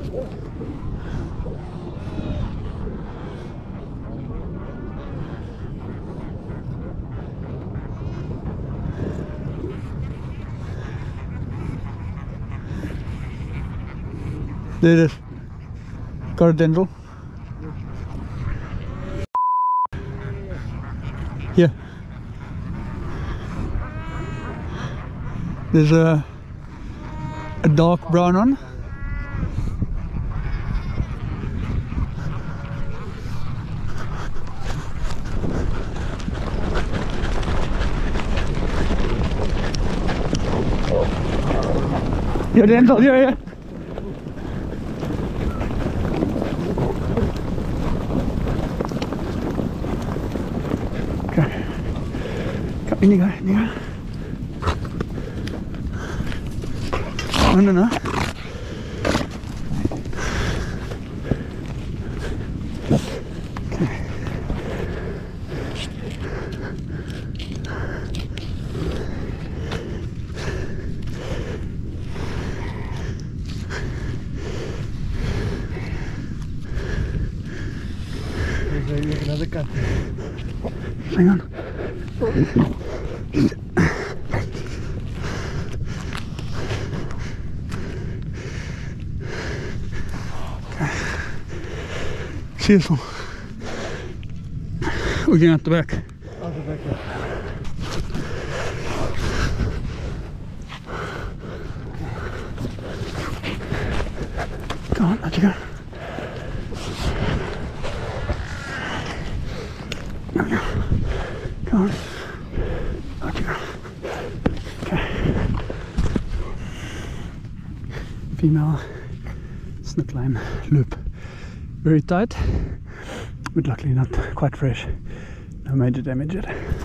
There it is. Got a Denzil. Here. There's a dark brown one. Yeah, Denzil, yeah. Okay. Kom, ini ga. No. Okay. There's another cut. Hang on. See this one? We're going out the back. Out the back, yeah. Go on, out you go. There we go. Go on. Out you go. Okay. Female snip line loop. Very tight, but luckily not quite fresh. No major damage yet.